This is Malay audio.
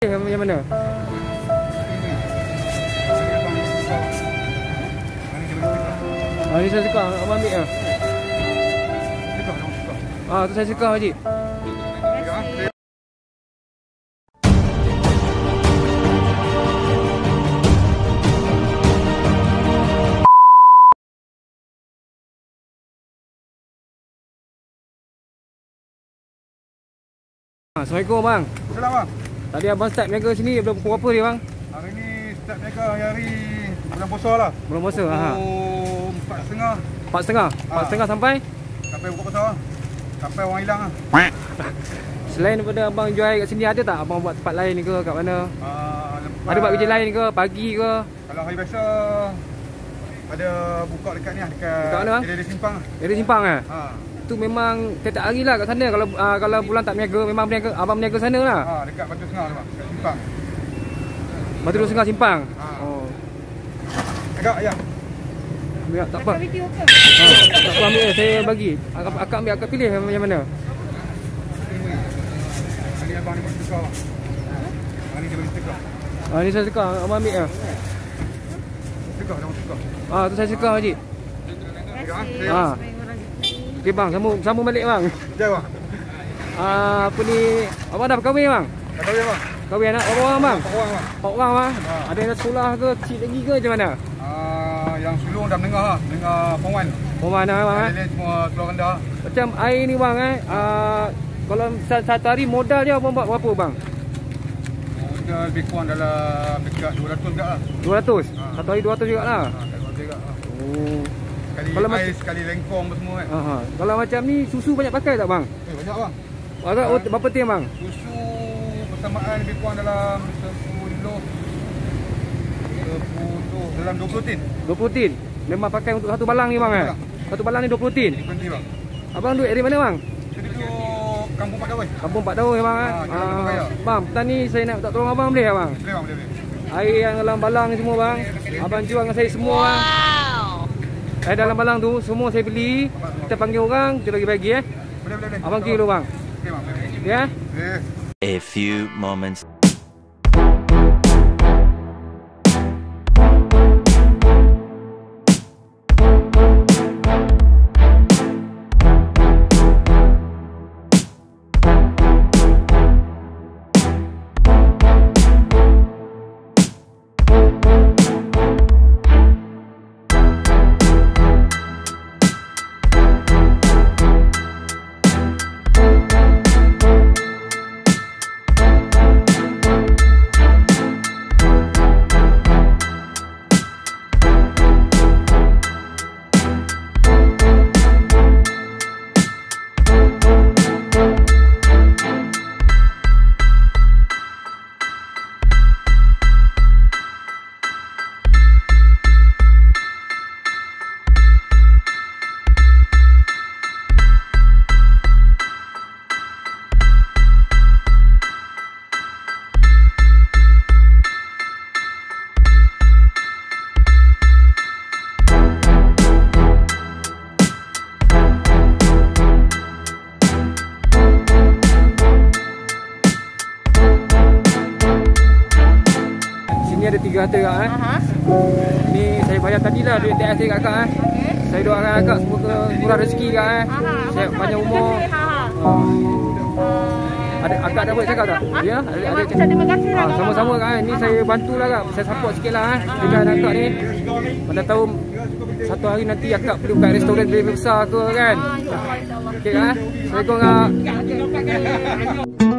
Yang mana? Ni saya suka. Abang ambil lah. Tu saya suka, Haji. Assalamualaikum bang. Salam bang. Tadi abang start berniaga sini pukul berapa dia bang? Hari ni start berniaga hari bulan puasa lah. Bulan puasa. Ha. 4.30. 4.30. 4.30 sampai buka puasa lah. Sampai orang hilang lah. Selain daripada abang jual kat sini, ada tak abang buat tempat lain ke kat mana? Ada buat kerja lain ke pagi ke? Kalau hari biasa ada buka dekat ni lah, dekat mana bang? area simpang lah. Area simpang ah. Ha. Tu memang tiap hari lah kat sana. Kalau bulan tak berniaga, memang berniaga, abang berniaga sana lah. Dekat Batu Sengah tu bang, dekat simpang. Batu Sengah simpang. Oh. Agak ya. Ya, tak apa. Tak apa, ambil saya bagi. Akak ambil, akak pilih yang mana? Ini abang ni bagi tukar bang. Ini dia bagi tukar. Ni saya suka, abang ambil lah. Tukar, jangan tukar. Tu saya suka, Haji. Okey bang, sambung balik bang. Jom bang. Apa ni, abang dah berkahwin bang? Dah kahwin bang. Kahwin anak berapa orang bang? 4 orang bang. 4 orang bang. Ada yang dah sekolah ke, kecil lagi ke macam mana? Yang sulung dah menengah lah, menengah Form 1. Form 1 lah bang. Lain semua keluar rendah. Macam air ni bang kalau satu hari modal dia abang buat berapa bang? Modal lebih kurang dalam dekat 200 juga lah. 200? Satu hari 200 juga lah? 200 juga lah. Oh. Sekali Kalau ais, sekali lengkong semua kan. Kalau macam ni, susu banyak pakai tak bang? Banyak bang. Berapa tin bang? Susu persamaan lebih kurang dalam 10 dalam 20 tin. 20 tin? Memang pakai untuk satu balang ni bang Satu balang ni 20 tin? Berhenti bang. Abang duduk area mana bang? Saya duduk Kampung Pak Dawai. Kampung Pak Dawai bang Bang, petang ni saya nak tolong abang boleh tak bang? Boleh bang, boleh. Air yang dalam balang ni semua bang, abang jual dengan saya semua bang. Air dalam balang tu semua saya beli. Kita panggil orang, kita bagi Boleh. Abang kira dulu bang. Okey bang, boleh. Ya? Boleh. A few moments. Ada 3 harta kak Ni saya bayar tadi lah duit TS saya kat kak Saya doakan kakak semoga murah rezeki kak Sihat panjang umur. Ada akak ada buat cakap tak? Ya, ada cakap. Terima kasih lah. Sama-sama kak Ni saya bantulah kak. Saya support sikit lah dengan akak ni. Mana tahu satu hari nanti akak pergi buka restoran lebih besar ke kan. Okey kak. Assalamualaikum kak.